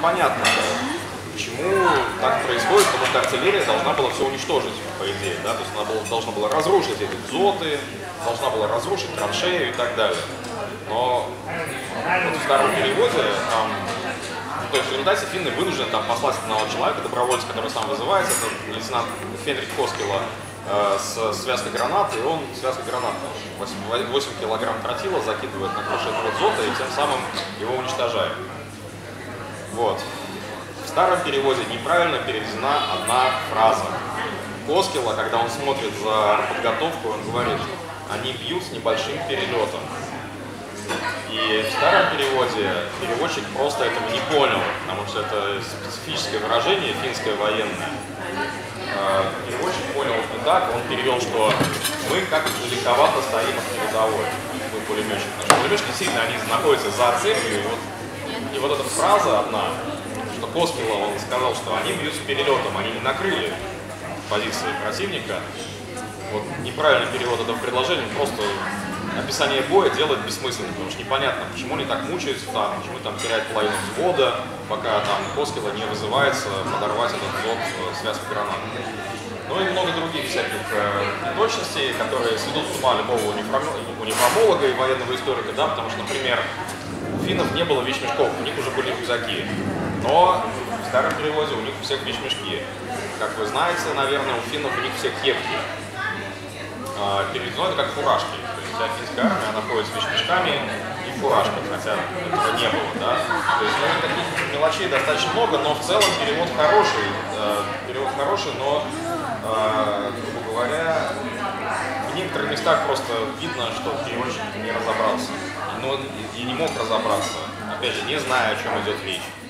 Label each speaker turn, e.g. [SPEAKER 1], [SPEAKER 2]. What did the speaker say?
[SPEAKER 1] непонятно, почему так происходит, потому что артиллерия должна была все уничтожить, по идее, да, то есть она должна была разрушить эти дзоты, должна была разрушить траншею и так далее. Но вот в старом переводе там, то есть в результате финны вынуждены там послать одного человека, добровольца, который сам вызывается, это лейтенант Фенрик Коскила, с связкой гранат, и он связкой гранат 8 килограмм тротила закидывает на крышу этого дзота и тем самым его уничтожает. Вот. В старом переводе неправильно переведена одна фраза. Коскила, когда он смотрит за подготовку, он говорит: они бьют с небольшим перелетом. И в старом переводе переводчик просто этого не понял, потому что это специфическое выражение, финское военное. Переводчик понял не так, он перевел, что мы как далековато стоим от передовой, мы пулеметчики. Потому что пулеметчики сильно, они находятся за целью, и вот эта фраза одна, что Коскила, он сказал, что они бьют с перелетом, они не накрыли позиции противника. Вот неправильный перевод этого предложения, просто описание боя делает бессмысленным, потому что непонятно, почему они так мучаются там, почему там теряют половину взвода, пока там Коскила не вызывается подорвать этот взвод связкой гранат. Ну и много других всяких неточностей, которые сведут с ума любого униформолога и военного историка, да, потому что, например, у финнов не было вещмешков, у них уже были рюкзаки, но в старом переводе у них у всех вещмешки. Как вы знаете, наверное, у финнов у них все кепки. Переведено это как фуражки. То есть вся финская армия, она ходит с вещмешками и в фуражках, хотя этого не было, да. То есть, ну, таких мелочей достаточно много, но в целом перевод хороший, но, грубо говоря, в некоторых местах просто видно, что переводчик не разобрался, и не мог разобраться, опять же, не зная, о чем идет речь.